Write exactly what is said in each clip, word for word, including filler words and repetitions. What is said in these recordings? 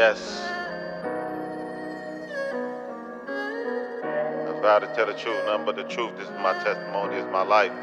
Yes. I vow to tell the truth, nothing but the truth. This is my testimony, this is my life.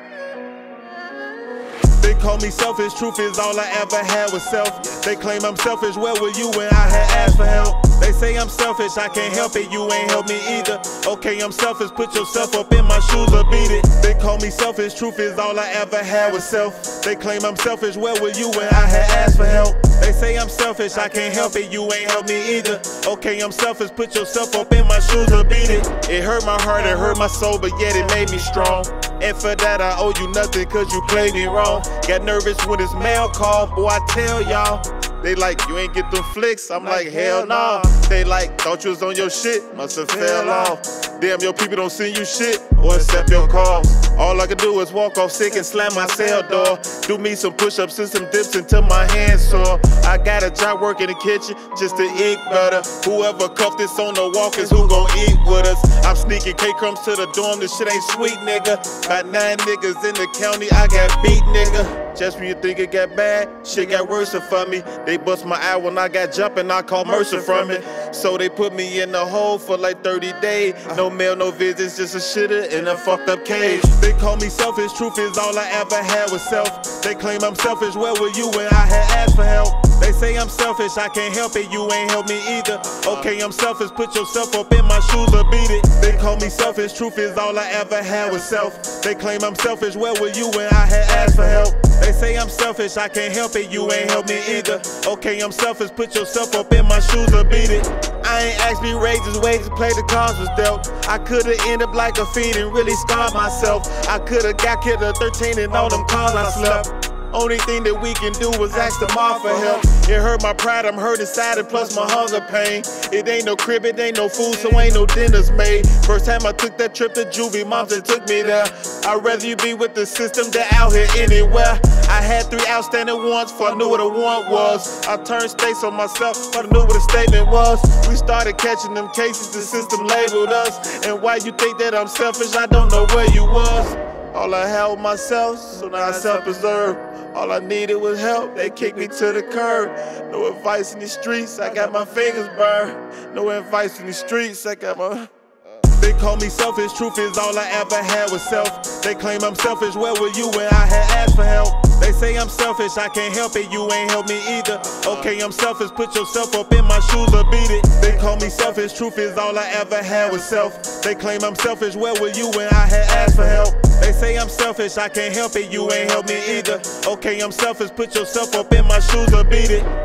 They call me selfish, truth is all I ever had was self. They claim I'm selfish, where were you when I had asked for help? They say I'm selfish, I can't help it, you ain't help me either. Okay, I'm selfish, put yourself up in my shoes or beat it. They call me selfish, truth is all I ever had was self. They claim I'm selfish, where were you when I had asked for help? They say I'm selfish, I can't help it, you ain't help me either. Okay, I'm selfish, put yourself up in my shoes or beat it. It hurt my heart, it hurt my soul, but yet it made me strong. And for that I owe you nothing, cause you played me wrong. Got nervous when this mail call, boy I tell y'all. They like, you ain't get them flicks, I'm like, hell nah. They like, thought you was on your shit, must've fell off. Damn, your people don't send you shit or accept your calls. All I can do is walk off sick and slam my cell door. Do me some push-ups and some dips until my hands sore. I got a job work in the kitchen just to eat better. Whoever cuffed this on the walk is who gon' eat with us. I'm sneaking K-crumbs to the dorm, this shit ain't sweet, nigga. About nine niggas in the county, I got beat, nigga. Just when you think it got bad, shit got worse for me. They bust my eye when I got jumping, I call Mercer from it. So they put me in the hole for like thirty days. No mail, no visits, just a shitter in a fucked up cage. They call me selfish, truth is all I ever had was self. They claim I'm selfish, where were you when I had asked for help? They say I'm selfish, I can't help it, you ain't help me either. Okay, I'm selfish, put yourself up in my shoes or beat it. They call me selfish, truth is all I ever had was self. They claim I'm selfish, where were you when I had asked for help? They say I'm selfish, I can't help it, you ain't help me either. Okay, I'm selfish, put yourself up in my shoes or beat it. I ain't asked me raises, wages, play the cards was dealt. I could've ended up like a fiend and really scarred myself. I could've got killed at thirteen and all them cars I slept. Only thing that we can do was ask them all for help. It hurt my pride, I'm hurt inside and plus my hunger pain. It ain't no crib, it ain't no food, so ain't no dinners made. First time I took that trip to juvie, moms that took me there. I'd rather you be with the system than out here anywhere. I had three outstanding warrants before I knew what a warrant was. I turned states on myself before I knew what a statement was. We started catching them cases, the system labeled us. And why you think that I'm selfish, I don't know where you was. All I had was myself, so now I self-preserve. All I needed was help, they kicked me to the curb. No advice in the streets, I got my fingers burned. No advice in the streets, I got my... They call me selfish, truth is all I ever had was self. They claim I'm selfish, where were you when I had asked for help? They say I'm selfish, I can't help it, you ain't help me either. Okay, I'm selfish, put yourself up in my shoes or beat it. They call me selfish, truth is all I ever had was self. They claim I'm selfish, where were you when I had asked for help? They say I'm selfish, I can't help it, you ain't help me either. Okay, I'm selfish, put yourself up in my shoes or beat it.